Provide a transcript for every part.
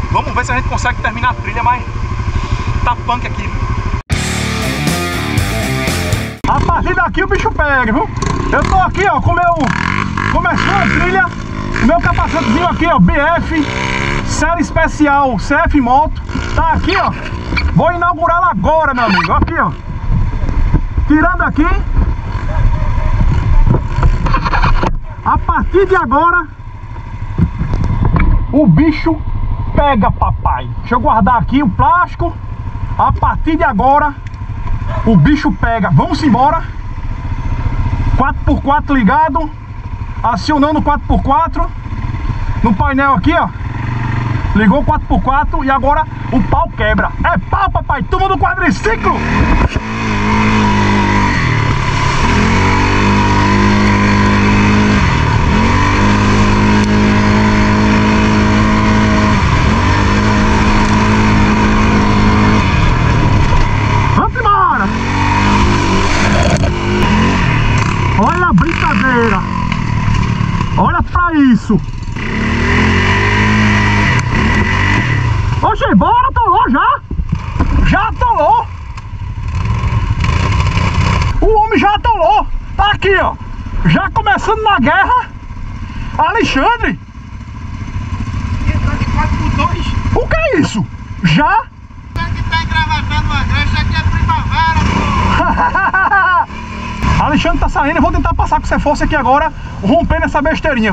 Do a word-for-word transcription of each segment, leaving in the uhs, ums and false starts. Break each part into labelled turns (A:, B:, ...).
A: Vamos ver se a gente consegue terminar a trilha, mas tá punk aqui, viu? A partir daqui o bicho pega, viu? Eu tô aqui, ó, com meu... Começou a trilha, o meu capacetezinho aqui, ó, B F, série especial, C F Moto. Tá aqui, ó. Vou inaugurá-la agora, meu amigo. Aqui, ó. Tirando aqui. A partir de agora, o bicho pega, papai. Deixa eu guardar aqui o plástico. A partir de agora, o bicho pega. Vamos embora. quatro por quatro ligado. Acionando o quatro por quatro. No painel aqui, ó. Ligou o quatro por quatro e agora o pau quebra. É pau, papai. Turma do quadriciclo. Olha a brincadeira. Olha pra isso. Oxe, bora, atolou já. Já atolou. O homem já atolou. Tá aqui, ó. Já começando na guerra. Alexandre.
B: Entrou de quatro por dois.
A: O que é isso? Já?
B: Tem que tá engravatando uma grande. Isso aqui é primavera, pô.
A: Alexandre tá saindo, eu vou tentar passar com essa força aqui agora, rompendo essa besteirinha.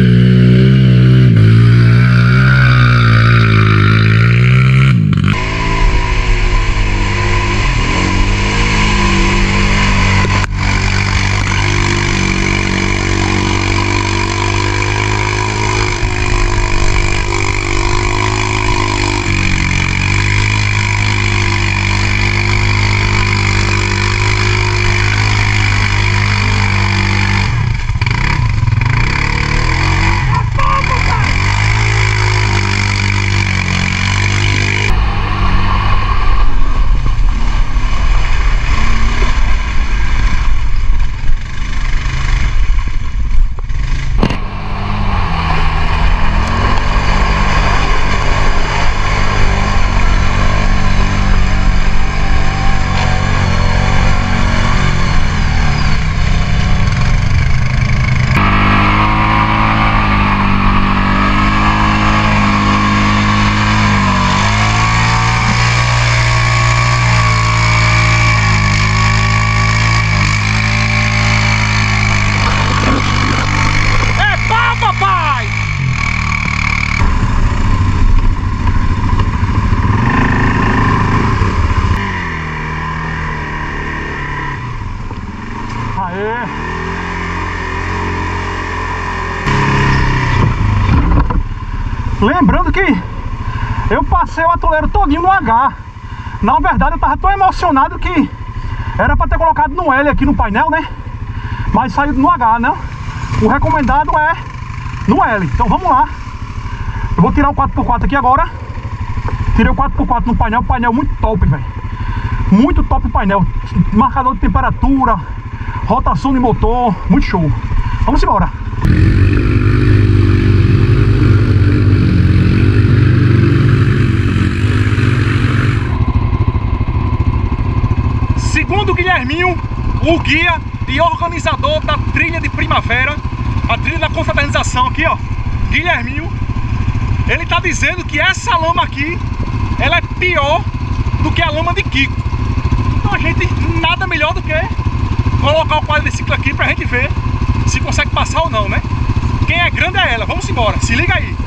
A: Lembrando que eu passei o atoleiro todinho no H. Na verdade eu tava tão emocionado que era pra ter colocado no L aqui no painel, né? Mas saiu no H, né? O recomendado é no L. Então vamos lá. Eu vou tirar o quatro por quatro aqui agora. Tirei o quatro por quatro no painel. Painel muito top, velho. Muito top o painel. Marcador de temperatura, rotação de motor. Muito show. Vamos embora. Segundo o Guilherminho, o guia e organizador da trilha de primavera, a trilha da confraternização aqui, ó, Guilherminho, ele tá dizendo que essa lama aqui, ela é pior do que a lama de Kiko. Então a gente, nada melhor do que colocar o quadriciclo aqui pra gente ver se consegue passar ou não, né? Quem é grande é ela. Vamos embora, se liga aí.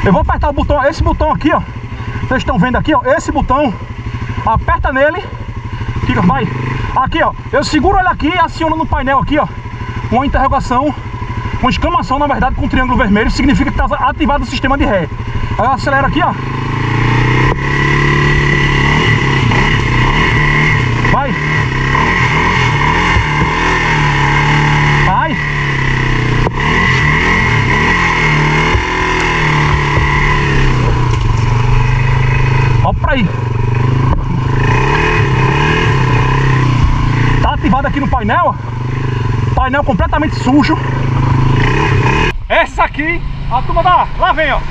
A: Eu vou apertar o botão, esse botão aqui, ó. Vocês estão vendo aqui, ó, esse botão. Aperta nele. Aqui, vai. Aqui, ó. Eu seguro ele aqui e aciono no painel aqui, ó. Uma interrogação, uma exclamação, na verdade, com um triângulo vermelho. Significa que está ativado o sistema de ré. Aí eu acelero aqui, ó. Vai. Vai. Ó pra aí. Tá ativado aqui no painel. Painel completamente sujo. Essa aqui, a turma da... Lá vem, ó.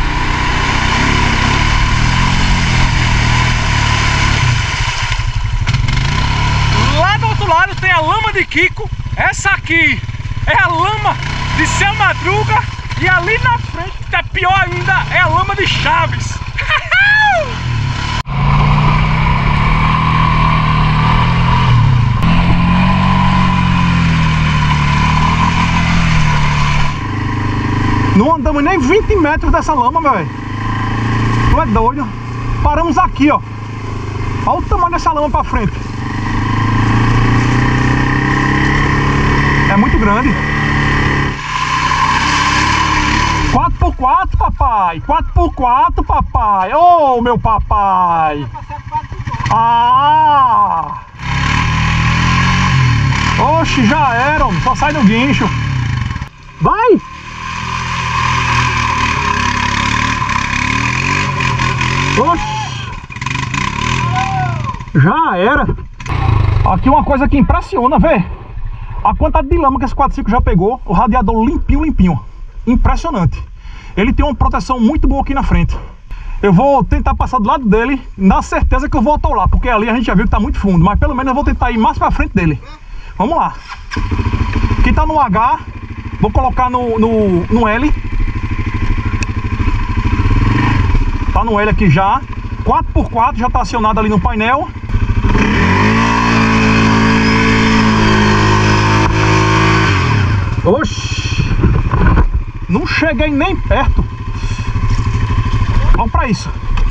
A: Lá do outro lado tem a lama de Kiko. Essa aqui é a lama de Seu Madruga. E ali na frente, que é pior ainda, é a lama de Chaves. Não andamos nem vinte metros dessa lama, meu velho. Tu é doido. Paramos aqui, ó. Olha o tamanho dessa lama pra frente. É muito grande. quatro por quatro, papai. quatro por quatro, papai. Ô, oh, meu papai. Ah! Oxe, já era, homem. Só sai do guincho. Vai! Oxe. Já era. Aqui uma coisa que impressiona, velho. A quantidade de lama que esse quadriciclo já pegou. O radiador limpinho, limpinho. Impressionante. Ele tem uma proteção muito boa aqui na frente. Eu vou tentar passar do lado dele, na certeza que eu vou atolar, porque ali a gente já viu que tá muito fundo. Mas pelo menos eu vou tentar ir mais pra frente dele. Vamos lá. Aqui tá no H. Vou colocar no, no, no L. Tá no L aqui já. quatro por quatro já tá acionado ali no painel. Oxi. Não cheguei nem perto. Vamos pra isso.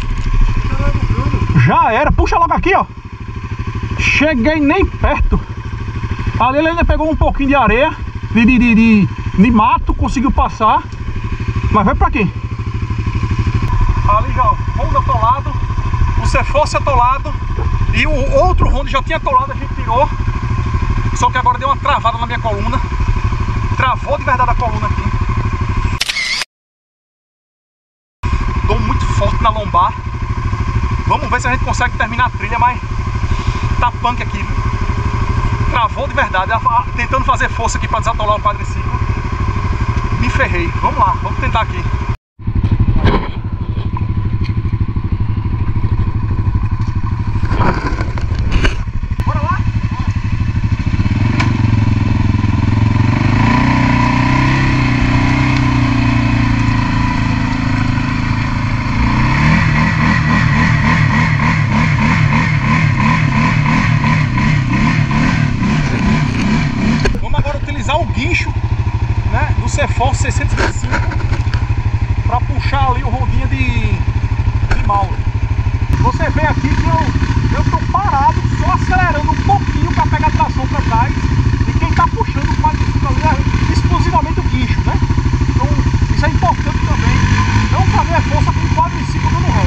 A: Já era. Puxa logo aqui, ó. Cheguei nem perto. Ali ele ainda pegou um pouquinho de areia. De, de, de, de, de mato. Conseguiu passar. Mas vai pra aqui. Ali já o Honda atolado, o Ceforce atolado e o outro Honda já tinha atolado, a gente tirou. Só que agora deu uma travada na minha coluna. Travou de verdade a coluna aqui. Dou muito forte na lombar. Vamos ver se a gente consegue terminar a trilha, mas tá punk aqui. Travou de verdade, tentando fazer força aqui para desatolar o quadriciclo. Me ferrei. Vamos lá, vamos tentar aqui. Ceforce seiscentos e vinte e cinco para puxar ali o rodinha de, de Mauro. Você vê aqui que eu, eu tô parado, só acelerando um pouquinho para pegar tração para trás, e quem tá puxando o quadriciclo ali é exclusivamente o guincho, né? Então isso é importante também, não fazer força com o quadriciclo dando ré.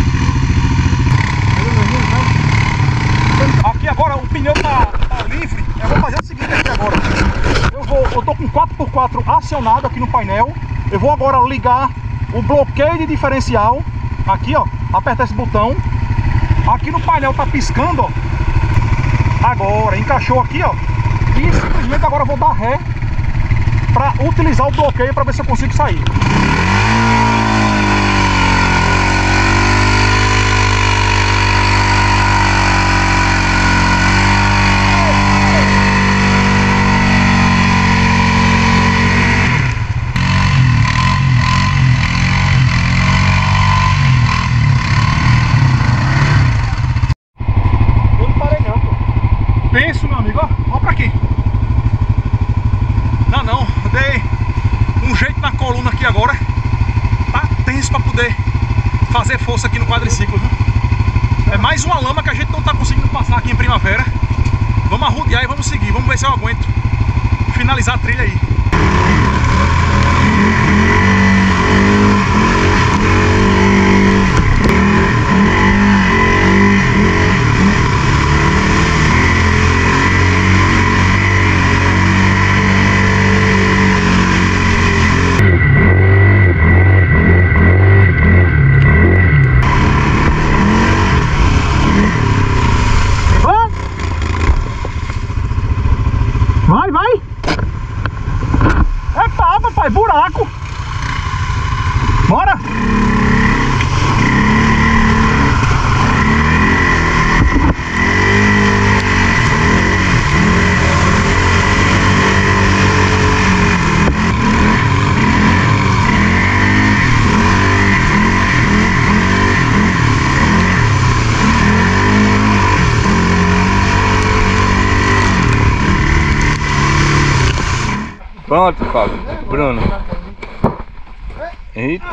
A: Aqui agora o pneu tá, tá livre. Eu vou fazer o seguinte aqui agora. Eu, vou, eu tô com quatro por quatro acionado aqui no painel. Eu vou agora ligar o bloqueio de diferencial. Aqui, ó. Apertar esse botão. Aqui no painel tá piscando, ó. Agora, encaixou aqui, ó. E simplesmente agora eu vou dar ré para utilizar o bloqueio para ver se eu consigo sair. Penso, meu amigo, ó, ó pra aqui. Não, não, eu dei um jeito na coluna aqui agora. Tá fazer força aqui no quadriciclo, viu? É mais uma lama que a gente não tá conseguindo passar aqui em Primavera. Vamos arrodear e vamos seguir, vamos ver se eu aguento finalizar a trilha aí.
B: Vai, vai! Epa, papai, buraco! Bora!
C: Pronto, Fábio. Bruno. Eita.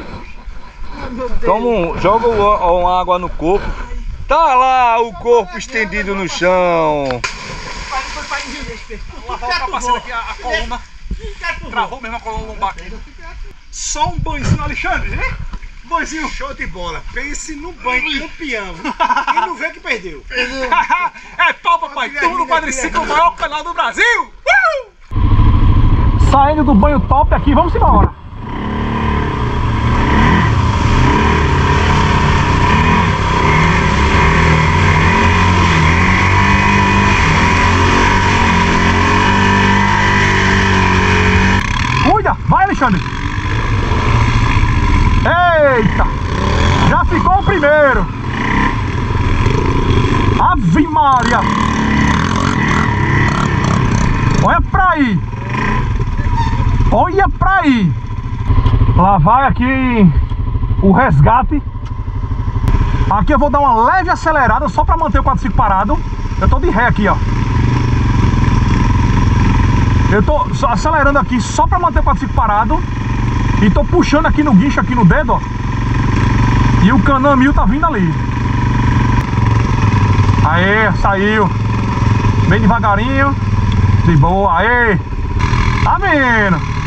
C: Toma um, joga uma água no corpo. Tá lá o corpo estendido no chão.
A: Lavar o capacete aqui, a, a coluna. Travou mesmo a coluna lombar aqui. Só um banhozinho, Alexandre, né? Banhozinho.
B: Show de bola. Pense no banho campeão. Quem não vê que perdeu.
A: É pau, papai. Turno no quadriciclo, o maior canal do Brasil. Uh!
B: Saindo do banho top aqui, vamos embora. Cuida, vai, Alexandre. Eita, já ficou o primeiro. Ave Maria. Olha pra aí. Olha pra aí. Lá vai aqui o resgate. Aqui eu vou dar uma leve acelerada só pra manter o quadriciclo parado. Eu tô de ré aqui, ó. Eu tô acelerando aqui só pra manter o quadriciclo parado. E tô puxando aqui no guincho, aqui no dedo, ó. E o canamil tá vindo ali. Aê, saiu. Bem devagarinho. De boa, aê. Tá vendo?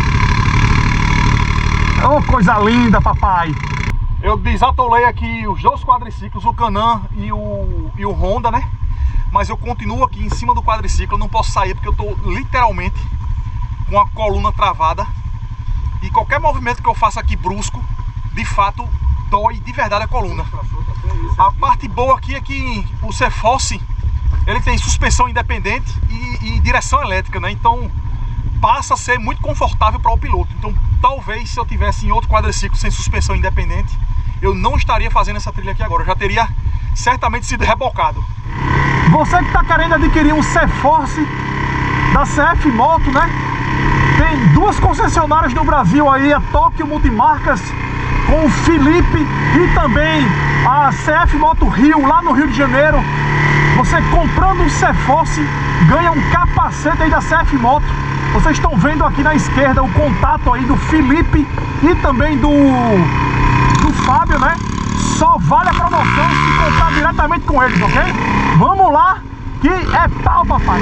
B: Oh, coisa linda, papai. Eu desatolei aqui os dois quadriciclos, o Can-Am e o, e o Honda, né? Mas eu continuo aqui em cima do quadriciclo, eu não posso sair porque eu tô literalmente com a coluna travada. E qualquer movimento que eu faça aqui brusco, de fato, dói de verdade a coluna. A parte boa aqui é que o C-Force, ele tem suspensão independente e, e direção elétrica, né? Então passa a ser muito confortável para o piloto. Então talvez se eu tivesse em outro quadriciclo sem suspensão independente, eu não estaria fazendo essa trilha aqui agora, eu já teria certamente sido rebocado. Você que está querendo adquirir um C-Force da C F Moto, né? Tem duas concessionárias no Brasil aí, a Tóquio Multimarcas com o Felipe e também a C F Moto Rio, lá no Rio de Janeiro. Você comprando um C-Force ganha um capacete aí da C F Moto. Vocês estão vendo aqui na esquerda o contato aí do Felipe e também do, do Fábio, né? Só vale a promoção se comprar diretamente com eles, ok? Vamos lá, que é pau, papai!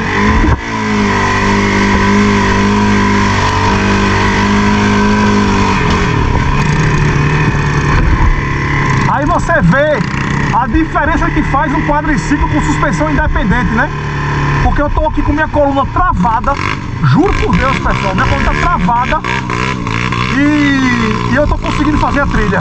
B: Aí você vê a diferença que faz um quadriciclo com suspensão independente, né? Porque eu tô aqui com minha coluna travada. Juro por Deus, pessoal, minha coluna tá travada. E, e eu tô conseguindo fazer a trilha.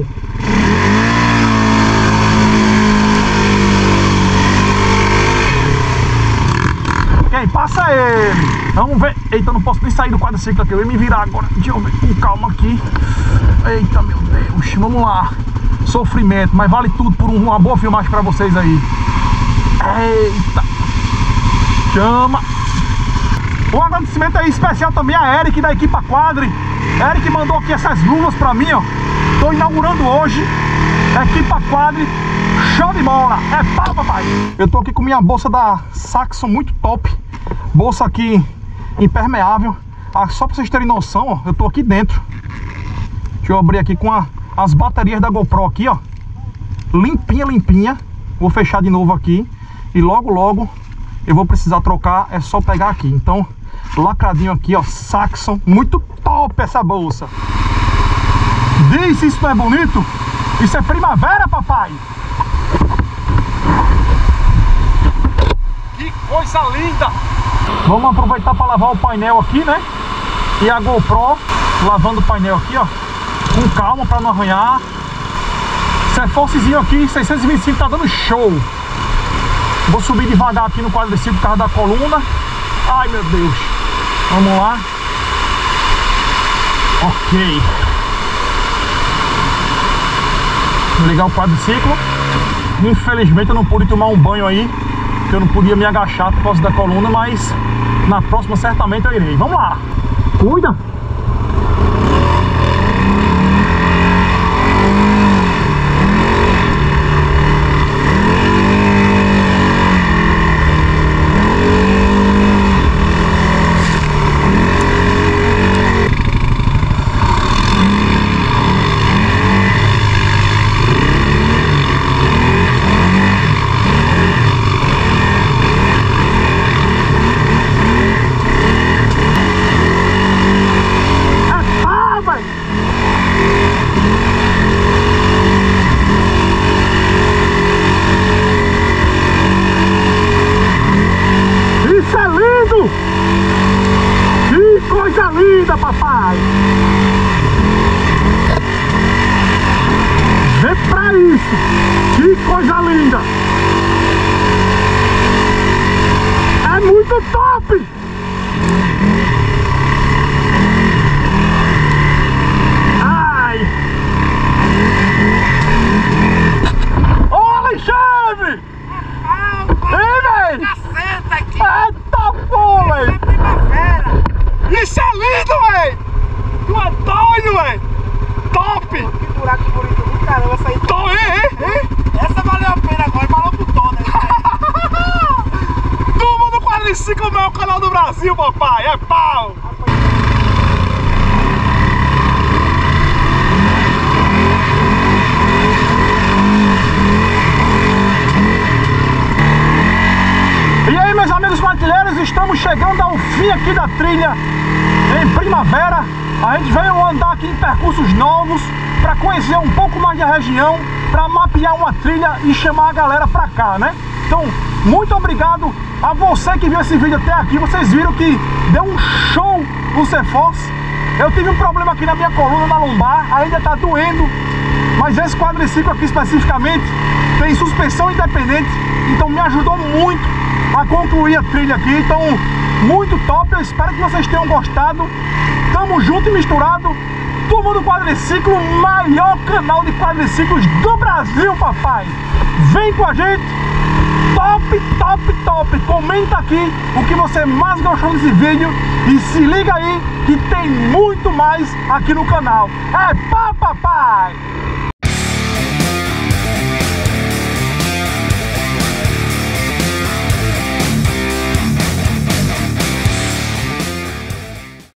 B: Quem passa ele? Vamos ver. Eita, eu não posso nem sair do quadriciclo aqui. Eu ia me virar agora. Deixa eu ver com calma aqui. Eita, meu Deus. Vamos lá. Sofrimento, mas vale tudo por uma boa filmagem pra vocês aí. Eita. Chama. Um agradecimento aí especial também a Eric da Equipa Quadri. Eric mandou aqui essas luvas pra mim, ó. Tô inaugurando hoje. Equipa Quadri, show de bola. É pau, papai. Eu tô aqui com minha bolsa da Saxon, muito top. Bolsa aqui impermeável. Ah, só pra vocês terem noção, ó, eu tô aqui dentro. Deixa eu abrir aqui com a
A: as baterias da GoPro aqui, ó, limpinha, limpinha. Vou fechar de novo aqui e logo, logo eu vou precisar trocar, é só pegar aqui. Então, lacradinho aqui, ó, Saxon, muito top essa bolsa. Diz se isso não é bonito? Isso é primavera, papai!
B: Que coisa linda!
A: Vamos aproveitar para lavar o painel aqui, né? E a GoPro, lavando o painel aqui, ó, com calma para não arranhar. Ceforcezinho aqui, seiscentos e vinte e cinco, tá dando show. Vou subir devagar aqui no quadriciclo por causa da coluna. Ai, meu Deus. Vamos lá. Ok. Vou ligar o quadriciclo. Infelizmente eu não pude tomar um banho aí, porque eu não podia me agachar por causa da coluna, mas na próxima certamente eu irei. Vamos lá. Cuida. Papai, vê pra isso, que coisa linda, é muito top. Ai, ô Alexandre, ei, velho, eita porra, velho.
B: Isso é lindo, velho! Tu é doido, velho! Top!
D: Que buraco bonito do caramba, essa aí.
B: Tô, ei, ei, ei.
D: Essa valeu a pena agora, valeu pro tom, né?
B: Turma do Quadriciclo, o maior canal do Brasil, papai! É pau!
A: E aí, meus amigos matilheiros, estamos chegando ao fim aqui da trilha em primavera. A gente veio andar aqui em percursos novos para conhecer um pouco mais da região, para mapear uma trilha e chamar a galera para cá, né? Então, muito obrigado a você que viu esse vídeo até aqui. Vocês viram que deu um show no Ceforce. Eu tive um problema aqui na minha coluna, na lombar, ainda tá doendo, mas esse quadriciclo aqui especificamente tem suspensão independente, então me ajudou muito a concluir a trilha aqui. Então, muito top. Eu espero que vocês tenham gostado. Tamo junto e misturado. Turma do Quadriciclo, maior canal de quadriciclos do Brasil, papai. Vem com a gente. Top, top, top. Comenta aqui o que você mais gostou desse vídeo e se liga aí que tem muito mais aqui no canal. É pá, papai.